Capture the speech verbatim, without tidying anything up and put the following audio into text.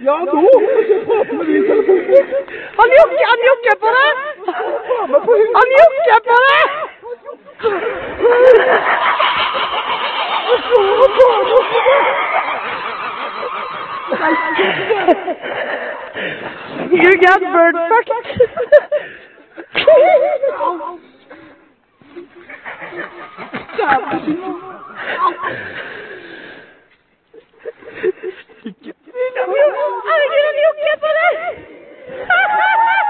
Ja, nå! Han jokker, han jokker på det! Han jokker på det! You got bird fucked. Herregud, han jokker på det!